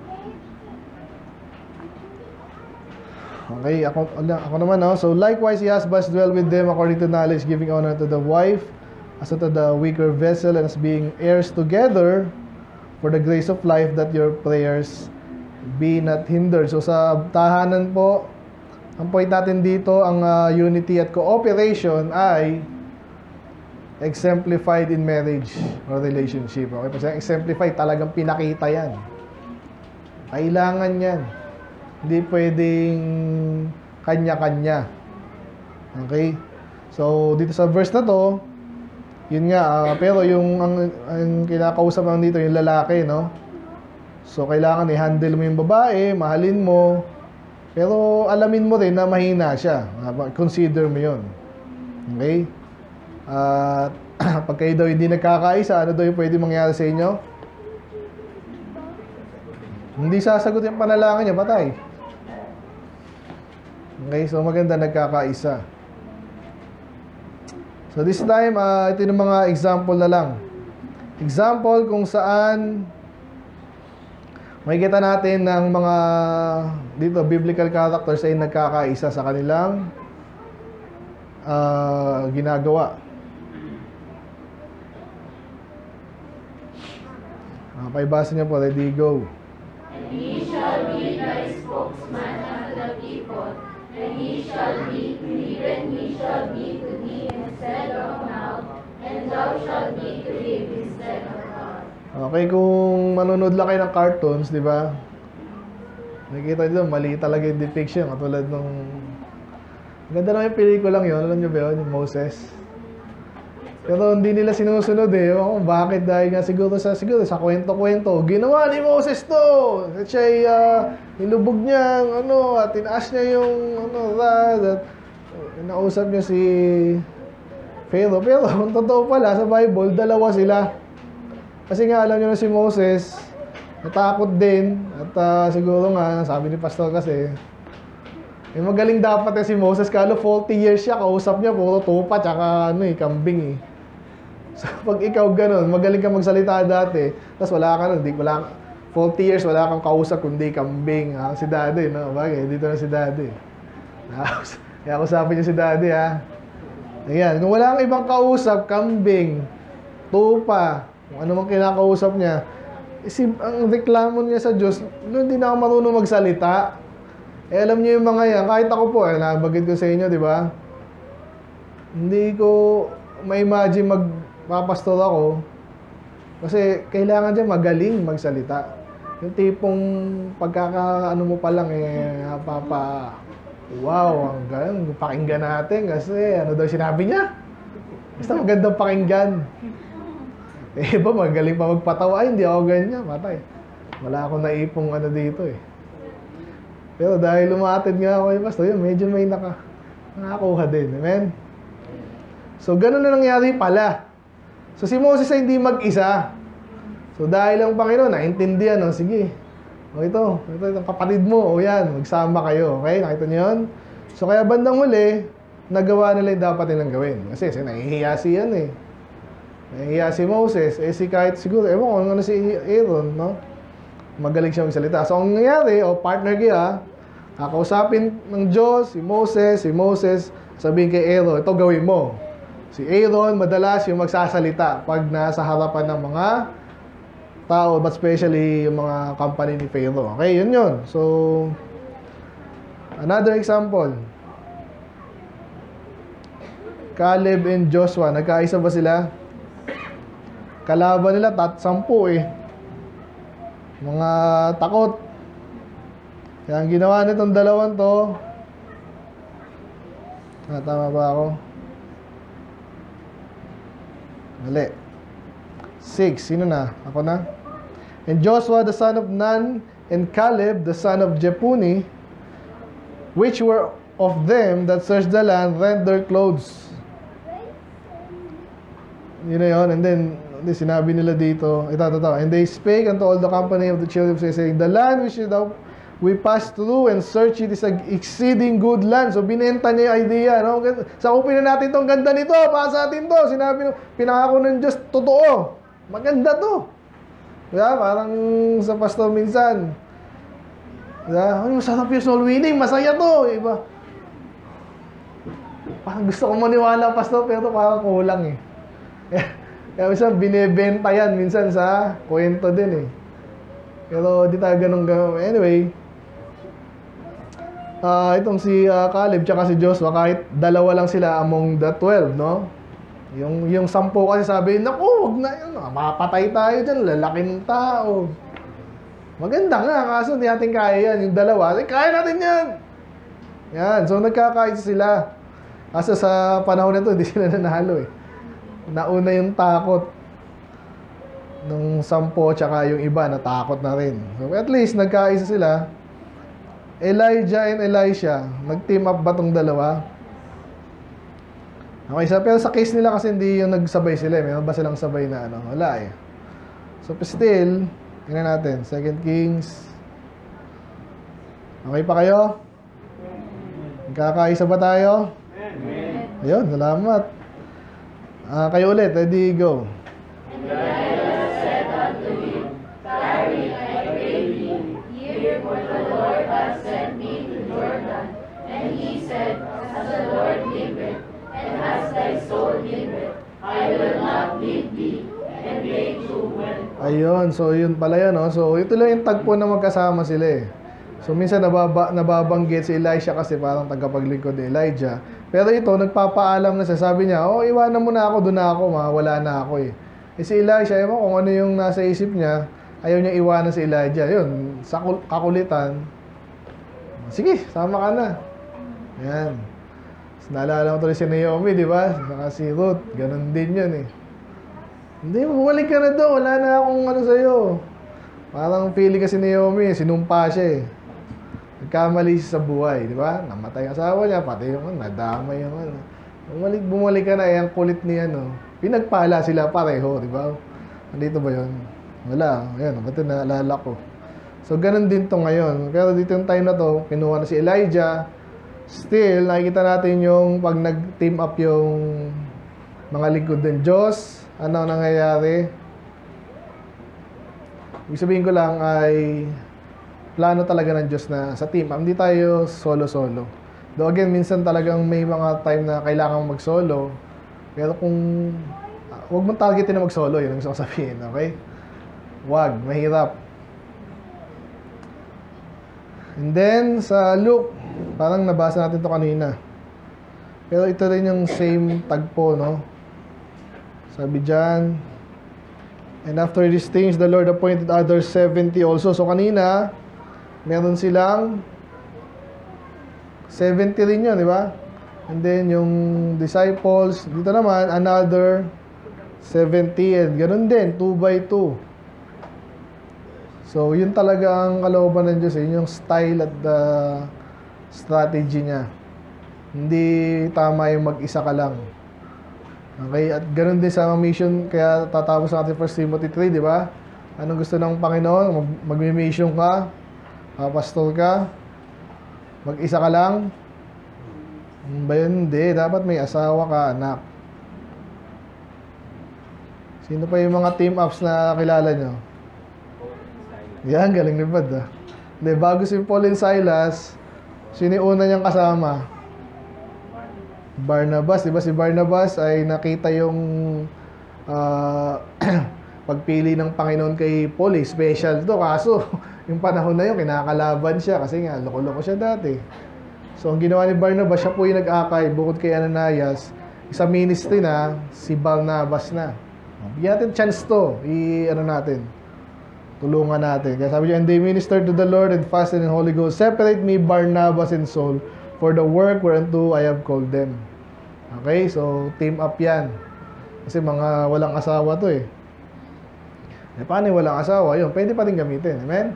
Okay, ako naman, no? So, likewise, ye husbands dwell with them according to knowledge, giving honor to the wife, as to the weaker vessel, and as being heirs together for the grace of life, that your prayers be not hindered. So, sa tahanan po, ang point natin dito, ang unity at cooperation ay exemplified in marriage or relationship. Okay, kasi exemplified, talagang pinakita yan. Kailangan yan. Hindi pwedeng kanya-kanya. Okay? So, dito sa verse na to, yun nga, pero ang kinakausap lang dito, yung lalaki, no? So, kailangan i-handle mo yung babae, mahalin mo, pero alamin mo rin na mahina siya. Consider mo yun. Okay? At pag kayo daw hindi nagkakaisa, ano daw yung pwede mangyari sa inyo? Hindi sasagot yung panalangin niya, patay. Okay, so maganda nagkakaisa. So this time, ito yung mga example na lang. Example kung saan makikita natin ng mga dito biblical characters ay nagkakaisa sa kanilang ginagawa. Paibasa niyo po, ready, go. And he shall be thy spokesman unto the people, and he shall be, even he shall be to thee instead of mouth, and thou shalt be to him instead of God. Okay, kung manonood lang kayo ng cartoons, di ba? Nakikita nyo, mali talaga yung depiction. Katulad nung ganda lang yung pelikulang yun. Alam nyo ba yun? Yung Moses. Pero hindi nila sinusunod eh. Kung bakit? Dahil nga siguro sa kwento-kwento, ginawa ni Moses to! At siya'y nilubog niya, at tinaas niya yung rod, at nausap niya si Pharaoh. Pero kung totoo pala, sa Bible, dalawa sila. Kasi nga alam niyo na si Moses, natakot din. At siguro nga, sabi ni Pastor kasi, magaling dapat si Moses. Kalo 40 years siya, kausap niya, puro tupa, tsaka kambing eh. So, pag ikaw ganun, magaling ka magsalita dati, tapos wala ka nun, 40 years, wala kang kausap kundi kambing. Si Daddy, no? Bagay, dito na si Daddy. Kaya kausapin niyo si Daddy, ha? Ayan, kung wala kang ibang kausap, kambing, tupa, kung ano mang kinakausap niya, ang reklamo niya sa Diyos, hindi na ako marunong magsalita. Alam niyo yung mga yan, kahit ako po, nabagid ko sa inyo, di ba? Hindi ko ma-imagine magpapastor ako kasi kailangan dyan magaling magsalita. Yung tipong pagkakaano mo pa lang wow, ang galing, pakinggan natin kasi ano daw sinabi niya? Basta magandang pakinggan. Iba magaling pa magpatawa, hindi ako ganyan, patay. Wala akong naipong dito eh. Pero dahil lumatid nga ako kay Pastor, yun, medyo may nakakuha din. Amen? So, ganun na nangyari pala. So, si Moses ay hindi mag-isa. So, dahil ang Panginoon, naintindihan, sige. Ito, itong kapatid mo, yan, magsama kayo. Okay, nakita niyo yun? So, kaya bandang huli, nagawa nila yung dapat nilang gawin. Kasi nahihiya si yan eh. Nahihiya si Moses. Si kahit siguro, ewan ko ano si Aaron, no? Magaling siya magsalita. So, ang nangyari, partner kaya, kakausapin ng Diyos, si Moses, sabihin kay Aaron, ito gawin mo. Si Aaron, madalas yung magsasalita pag nasa harapan ng mga tao, but especially yung mga company ni Pharaoh. Okay, yun. So, another example. Caleb and Joshua, nagkaisa ba sila? Kalaban nila, 10 eh. Mga takot. Kaya ang ginawa nitong dalawang to, tama ba ako? Mali. 6, sino na? Ako na? And Joshua the son of Nun and Caleb the son of Jephunneh, which were of them that searched the land, rent their clothes. Yun na yun. And then, sinabi nila dito, ito. And they spake unto all the company of the children of Israel, saying, the land which we passed through and search it is an exceeding good land. So, binenta niya yung idea. No? Sakupin na natin itong ganda nito. Para sa atin to. Sinabi, pinangako ng Diyos, totoo. Maganda to. Diba? Parang sa pastor minsan. Diba? Ay, masarap yung soul winning. Masaya to. Diba? Parang gusto ko maniwala, pastor, pero parang kulang eh. Kaya minsan binebenta yan minsan sa kwento din eh. Pero di tayo ganun. Anyway, itong si Caleb tsaka si Joshua, kahit dalawa lang sila among the 12, no? Yung 10 kasi sabi, naku, wag na yun, mapatay tayo dyan, lalaking tao. Maganda nga, kaso hindi natin kaya yan. Yung dalawa, kaya natin yan. Yan, so nagkakaisa sila. Kaso sa panahon nito, hindi sila nanalo eh. Nauna yung takot nung 10 tsaka yung iba natakot na rin. So at least nagkaisa sila. Elijah and Elisha, nag-team up ba tong dalawa? Okay, pero sa case nila kasi hindi yung nagsabay sila. Meron ba silang sabay na ano? Wala eh. So still, tingnan natin. 2 Kings. Okay pa kayo? Nagkakaisa ba tayo? Ayun, salamat. Kayo ulit, ready, go. And Elijah said unto him, tarry, I pray thee, here, for the Lord hath sent me to Jordan. And he said, as the Lord liveth, and as thy soul liveth, I will not leave thee, and they too went. Ayun, so yun pala yun, no? So ito lang yung tagpo na magkasama sila eh. So minsan nababanggit si Elisha kasi parang tagapaglingkod ni Elijah. Pero ito, nagpapaalam na siya. Sabi niya, iwanan mo na ako, doon na ako, wala na ako eh. Si Elisha, ewan kung ano yung nasa isip niya, ayaw niya iwanan si Elijah. Yun, sa kakulitan, sige, sama ka na. Yan. Naalala mo tuloy si Naomi, di ba? Saka si Ruth, ganun din yun eh. Hindi, bumalik ka na doon, wala na akong ano sa'yo. Parang feeling kasi ni Naomi, sinumpa siya eh. Nagkamali siya sa buhay, di ba? Namatay ang asawa niya, pati yung nadamay yung ano. Bumalik ka na, ang kulit niya, no? Pinagpala sila pareho, di ba? Andito ba yun? Wala, ayan, ba't naalala ko? So, ganun din to ngayon. Pero dito yung time na to, kinuha na si Elijah. Still, nakikita natin yung pag nag-team up yung mga lingkod ng Diyos. Ano ang nangyayari? Ibig sabihin ko lang ay plano talaga ng Diyos na sa team. Hindi tayo solo-solo. Though again, minsan talagang may mga time na kailangan mag-solo. Pero kung huwag mong targetin na mag-solo, yun ang gusto ko sabihin, okay? Huwag, mahirap. And then, sa Luke, parang nabasa natin to kanina. Pero ito rin yung same tagpo, no? Sabi dyan, and after these things, the Lord appointed others 70 also. So kanina, meron silang 70 rin yun, di ba? And then yung disciples, dito naman, another 70. And ganun din, 2 by 2. So, yun talaga ang kalooban ng Diyos. Yun yung style at the strategy niya. Hindi tama yung mag-isa ka lang. Okay? At ganun din sa mission, kaya tatapos natin 1 Timothy 3, di ba? Anong gusto ng Panginoon? Mag-mission ka? Pastor ka? Mag-isa ka lang? Ba yun? Hindi. Dapat may asawa ka, anak. Sino pa yung mga team ups na kilala nyo? Yan, galing ni Bad, ah. Hindi, bago si Paul and Silas, sino yung una niyang kasama? Barnabas, di ba? Si Barnabas ay nakita yung pagpili ng Panginoon kay Paul, eh. Special to. Kaso, yung panahon na yun, kinakalaban siya kasi nga, loko-loko siya dati. So, ang ginawa ni Barnabas, siya po yung nag-akay, bukod kay Ananias, sa ministry na, si Barnabas na. Bigyan natin chance to. Ano natin. Tulungan natin. Kaya sabi niya, and they ministered to the Lord and fasted in Holy Ghost. Separate me, Barnabas and Saul, for the work whereunto I have called them. Okay? So, team up yan. Kasi mga walang asawa to eh. Paano yung walang asawa? Yun, pwede pa rin gamitin. Amen?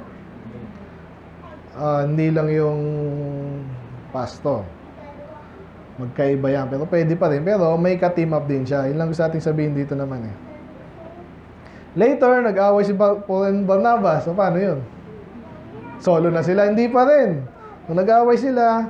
Hindi lang yung pastor. Magkaiba yan. Pero pwede pa rin. Pero may ka-team up din siya. Yun lang gusto natin sabihin dito naman eh. Later, nag-away si Paul and Barnabas. So, paano yun? Solo na sila? Hindi pa rin. Nung nag-away sila,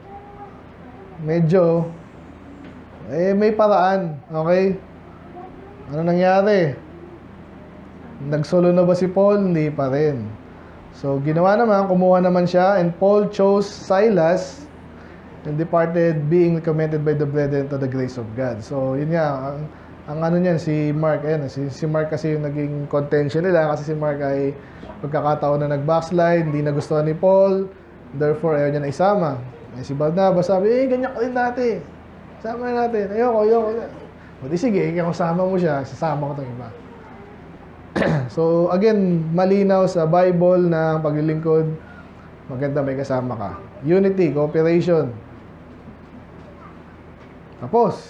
medyo, may paraan. Okay? Ano nangyari? Nag-solo na ba si Paul? Hindi pa rin. So, ginawa naman, kumuha naman siya, and Paul chose Silas and departed, being recommended by the brethren to the grace of God. So, yun nga, ang ano niyan, si Mark, ayan, si Mark kasi yung naging contention nila, kasi si Mark ay pagkakataon na nag-backslide, hindi nagustuhan ni Paul, therefore, ayaw niya na isama. Si Barnabas sabi, ganyan ka rin dati. Sama na natin. Ayoko. O di sige, kung sama mo siya, sasama ko itong iba. So, again, malinaw sa Bible na paglilingkod, maganda may kasama ka. Unity, cooperation. Tapos,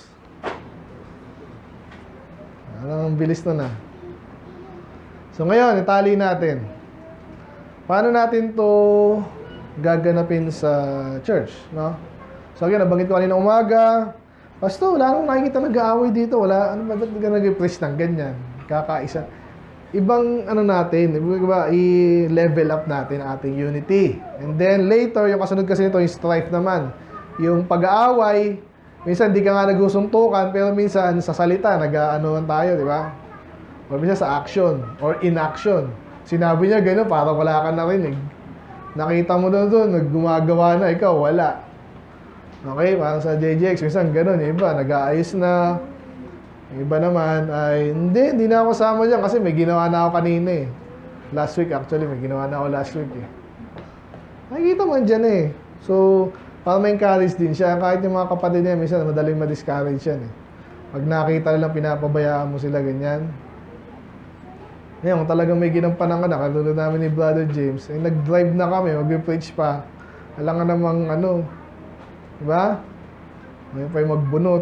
ang bilis na. So, ngayon, itali natin. Paano natin to gaganapin sa church, no? So, again, nabanggit ko kanina umaga, Pasto, wala nang nakikita nag-aaway dito. Wala, ano ba, ba't ka nag-preach ng ganyan? Kakaisa. Ibang, natin, i-level up natin ang ating unity. And then, later, yung kasunod kasi nito, yung strife naman. Yung pag-aaway, minsan, di ka nga nagsusuntukan, pero minsan, sa salita, nag-aanoan tayo, di ba? O minsan, sa action, or inaction. Sinabi niya gano'n, parang wala ka narinig. Nakita mo doon, naggumagawa na, ikaw, wala. Okay, parang sa JJX, minsan gano'n, yung iba, nag-aayos na. Yung iba naman ay, hindi na ako sama dyan kasi may ginawa na ako kanina eh. Last week, actually, may ginawa na ako last week eh. Nakikita mo dyan eh. So, para ma-encourage din siya. Kahit yung mga kapatid niya, minsan madaling ma-discourage yan eh. Pag nakita lang, pinapabayaan mo sila ganyan. Ngayon, kung talagang may ginampanan ka na, katulad namin ni Brother James, eh, nag-drive na kami, mag-preach pa. Alam nga namang diba? Ngayon pa yung magbunot.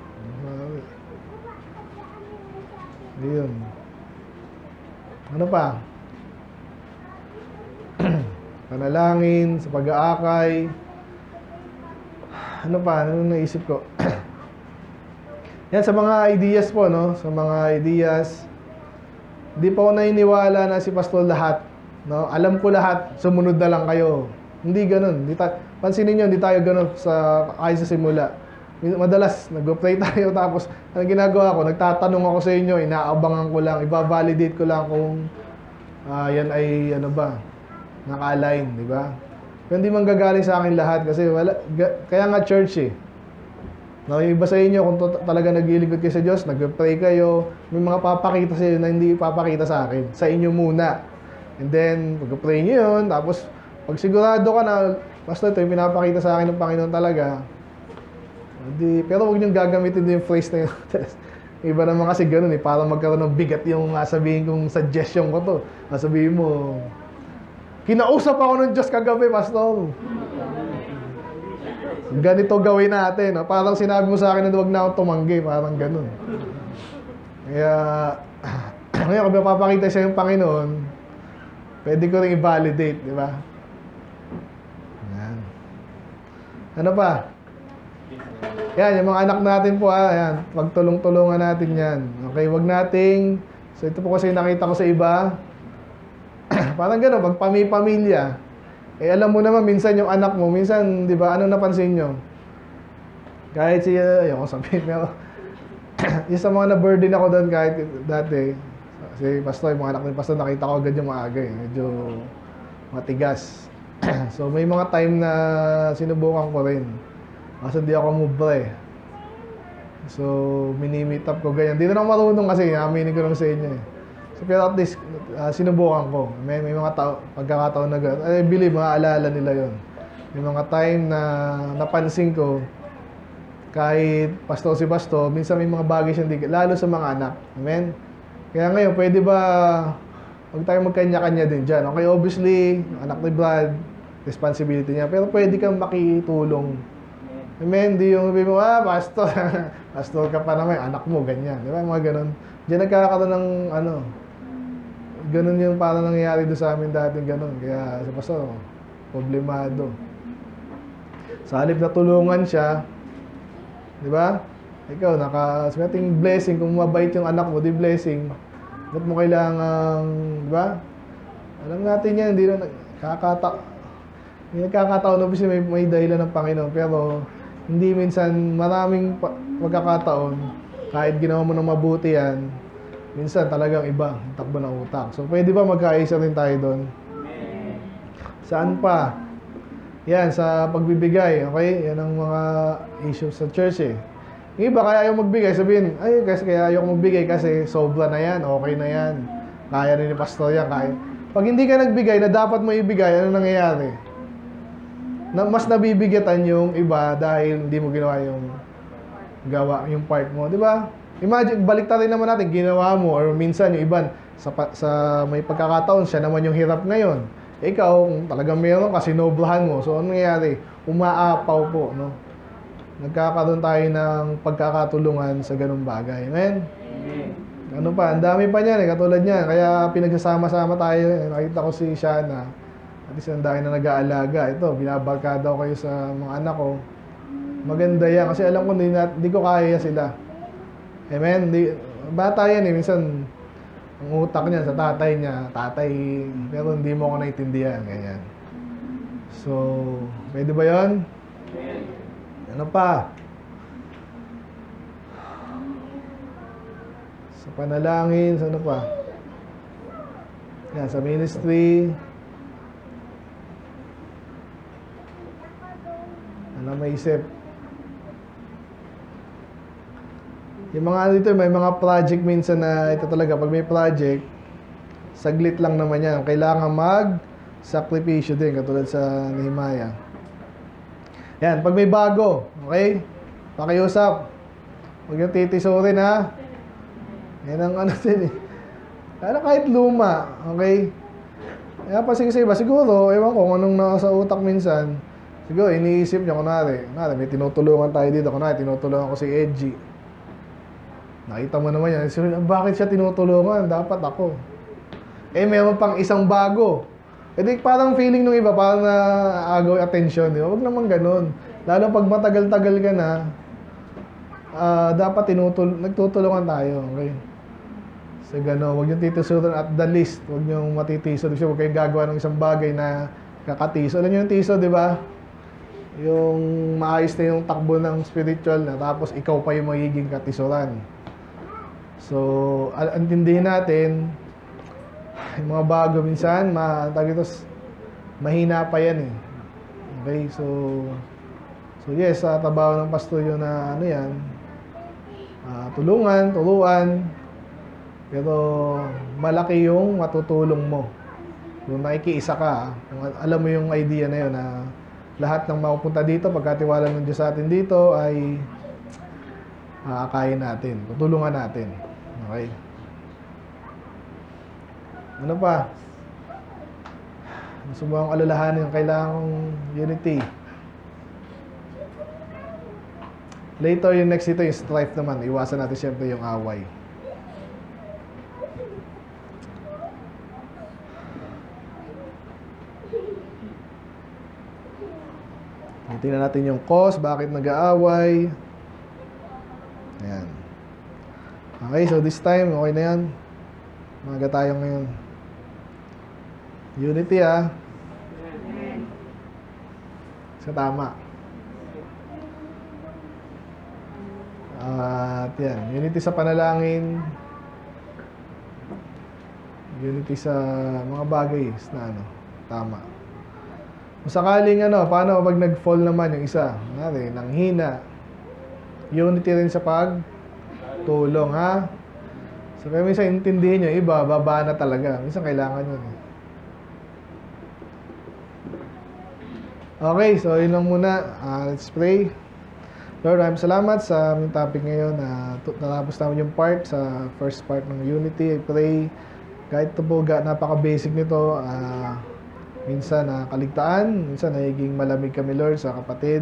Ayun. Ano pa? Panalangin, sa pag-aakay. Ano pa? Ano naisip ko? Yan, sa mga ideas po, no? Sa mga ideas. Di pa ako naniniwala na si Pastor lahat. No? Alam ko lahat, sumunod na lang kayo. Hindi ganun. Pansinin nyo, hindi tayo ganun kahit sa simula. Madalas, nag-pray tayo tapos ang ginagawa ko, nagtatanong ako sa inyo, inaabangan ko lang, iba-validate ko lang kung yan ay naka-align, di ba? Pero hindi manggagaling sa akin lahat kasi kaya nga church eh. No, yung iba sa inyo, kung talaga nag-iligod kayo sa Diyos, nag-pray kayo, may mga papakita sa inyo na hindi papakita sa akin. Sa inyo muna. And then, pag-pray nyo yun, tapos, pag sigurado ka na, basta ito yung pinapakita sa akin ng Panginoon talaga, pero huwag niyong gagamitin din yung phrase na yun. Iba naman kasi ganun eh, para magkaroon ng bigat yung sabihin kong suggestion ko to. Sabihin mo, kinausap ako ng Diyos kagabi, Pastor. Ganito gawin natin. No? Parang sinabi mo sa akin na huwag na akong tumanggi. Parang ganun. Kaya, ngayon, kung mapapakita siya yung Panginoon, pwede ko rin i-validate, di ba? Yan. Ano pa? Yan, yung mga anak natin po, yan. Pagtulong-tulungan natin yan. Okay, wag nating, so ito po kasi nakita ko sa iba, parang gano'n, pag pamilya, alam mo naman, minsan yung anak mo, minsan, di ba, ano napansin nyo? Kahit siya, ayoko sabihin, pero, yung sa mga na-burden ako doon kahit dati, kasi Pastor, yung mga anak ng Pastor, nakita ko agad yung maaga eh, medyo matigas. So, may mga time na sinubukan ko rin. Kasi hindi ako move So, mini-meet up ko ganyan. Hindi na ako marunong kasi, aminin ko lang sa inyo eh. So, pero at least, sinubukan ko. May mga pagkakataon na gano'n. I believe, maaalala nila yon. May mga time na napansin ko, kahit pasto si pasto, minsan may mga bagay siyang lalo sa mga anak. Amen? Kaya ngayon, pwede ba huwag tayo magkanya-kanya din dyan. Okay, obviously, anak ni Brad, responsibility niya. Pero pwede kang makitulong. Amen? Di yung sabi mo, pastor, pastor ka pa naman, anak mo, ganyan. Di ba? Mga ganun. Diyan nagkakaroon ng, ganun yung parang nangyayari doon sa amin dating ganun. Kaya, sa pastor, problemado. Sa halip na tulungan siya, di ba? Ikaw, nakasating blessing. Kung mabait yung anak mo, di blessing. Ba't mo kailangang, di ba? Alam natin yan, hindi na nagkakataon. Obviously, may dahilan ng Panginoon. Pero, hindi minsan, maraming pagkakataon, kahit ginawa mo ng mabuti yan, minsan talagang iba, takbo ng utak. So, pwede ba magkaisa rin tayo doon? Saan pa? Yan, sa pagbibigay, okay? Yan ang mga issues sa church eh. Yung iba, kaya ayaw magbigay, sabihin, kaya ayaw magbigay kasi sobra na yan, okay na yan. Kaya rin ni pastor yan, kaya. Pag hindi ka nagbigay na dapat mo ibigay, ano nangyayari? Mas nabibigatan yung iba dahil hindi mo ginawa yung part mo, di ba? Imagine, baliktarin naman natin, ginawa mo, or minsan yung iban, sa may pagkakataon, siya naman yung hirap ngayon. Ikaw, kung talagang meron ka, sinobrahan mo. So, ano nangyayari? Umaapaw po, no? Nagkakaroon tayo ng pagkakatulungan sa ganung bagay. Amen? Ano pa? Ang dami pa niyan, katulad niyan. Kaya pinagsasama-sama tayo. Nakita ko si Shana. At least ang dami na nag-aalaga. Ito, binabarkada ko kayo sa mga anak ko. Maganda yan. Kasi alam ko, di ko kaya sila. Amen? Bata yan eh. Minsan, ang utak niya sa tatay niya, pero hindi mo ako naintindihan, ganyan. So, pwede ba yun? Ano pa? Sa panalangin, sa ano pa? Yan, sa ministry. Ano maisip? Yung mga dito, may mga project minsan na ito talaga, pag may project, saglit lang naman yan. Kailangan mag-sakripisyo din, katulad sa Nehemiah. Yan, pag may bago, okay? Pakiusap. Huwag yung titisurin, ha? Yan ang ano din eh. Kaya kahit luma, okay? Kaya pa sa iba, siguro, ewan ko kung anong nasa utak minsan, siguro, iniisip niya, kunwari, may tinutulungan tayo dito, kunwari, tinutulungan ko si Edgy. Nakita mo naman yan. So, bakit siya tinutulungan? Dapat ako. Meron pang isang bago. Parang feeling ng iba, parang naagaw attention. Di ba? Huwag naman ganun. Lalo pag matagal-tagal ka na, dapat nagtutulungan tayo. Okay? So, gano'n. Huwag yung titusuran at the least. Huwag yung matitiso. Huwag kayong gagawa ng isang bagay na kakatiso. Alam nyo yung tiso, di ba? Yung maayos na yung takbo ng spiritual na tapos ikaw pa yung magiging katisuran. So, antindihin natin, yung mga bago minsan, mahina pa yan eh. Okay, so yes, sa trabaho ng pastor yun na ano yan, turuan, pero malaki yung matutulong mo. Kung nakikiisa ka, kung alam mo yung idea na yun na lahat ng mapupunta dito, pagkatiwala ng Diyos sa atin dito ay akayin natin, tutulungan natin. Okay. Ano pa? Gusto mo ang alalahanin, kailangang unity. Later, yung next ito, yung strife naman. Iwasan natin siyempre yung away. Tingnan natin yung cause, bakit nag-aaway. Ayan. Okay, so this time, okay na yan. Maga tayo ngayon. Unity, So, tama. At yan, unity sa panalangin. Unity sa mga bagay na tama. Kung sakaling paano pag nag-fall naman yung isa? Nanghina. Unity rin sa pagtulong, ha? So, kaya minsan intindihin nyo, iba, baba na talaga. Minsan kailangan yun. Okay, so yun lang muna. Let's pray. Lord, maraming salamat sa aming topic ngayon na natapos namin yung part sa first part ng Unity. I pray kahit ito po napaka-basic nito, minsan nakaligtaan, minsan nagiging malamig kami, Lord, sa kapatid.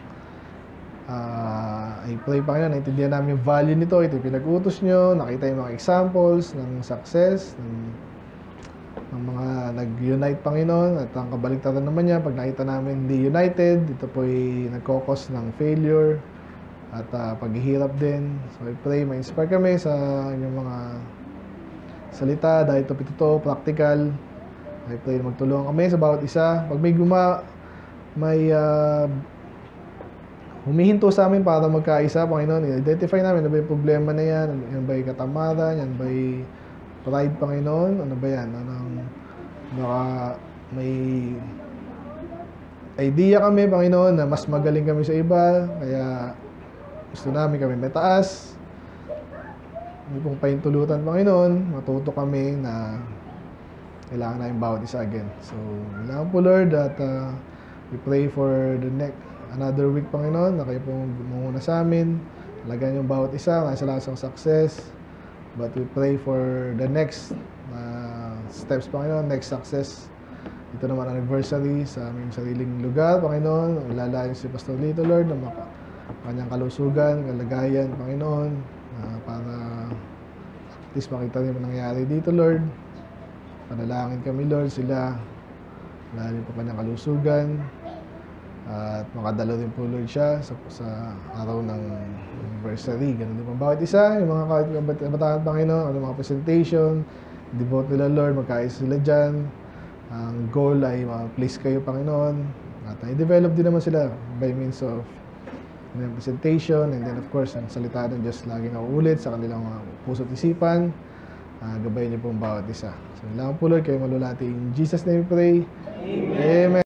I pray, Panginoon, naintindihan namin yung value nito. Ito yung pinag-utos nyo, nakita yung mga examples ng success, ng mga nag-unite, Panginoon, at ang kabaligtaran naman niya, pag nakita namin hindi united, ito po ay nagkokos ng failure at paghihirap din. So I pray, ma-inspire kami sa inyong mga salita dahil ito totoo, practical. I pray magtulungan kami sa bawat isa. Pag may humihinto sa amin para magkaisa, Panginoon, identify namin ano ba yung problema na yan, yan ba yung katamaran, yan ba yung pride, Panginoon, ano ba yan, baka may idea kami, Panginoon, na mas magaling kami sa iba, kaya gusto namin kami mataas, may pong pahintulutan, Panginoon, matuto kami na kailangan namin bawat isa again. So, kailangan po, Lord, that we pray for another week, Panginoon, na kayo pong muna sa amin, talagaan yung bawat isa, nasa lahat ng success. But we pray for the next steps, Panginoon, next success. Ito naman anniversary sa aming sariling lugar, Panginoon. Ilalayan si Pastor Lito, Lord, na kanyang kalusugan, kalagayan, Panginoon, para at least makita rin ang nangyari dito, Lord. Panalangin kami, Lord, sila. Lalo po kanyang kalusugan. At makadalo rin po, Lord, siya sa araw ng anniversary. Ganun din po bawat isa, yung mga kabataan, Panginoon, ano mga presentation, devote nila, Lord, magkaisa sila dyan. Ang goal ay ma-please kayo, Panginoon. At i-develop din naman sila by means of presentation, and then of course, ang salita ng Diyos lagi na uulit sa kanilang mga puso't isipan. Gabayin niyo po ang bawat isa. So, kailangan po, Lord, kayo malulati. In Jesus' name we pray. Amen.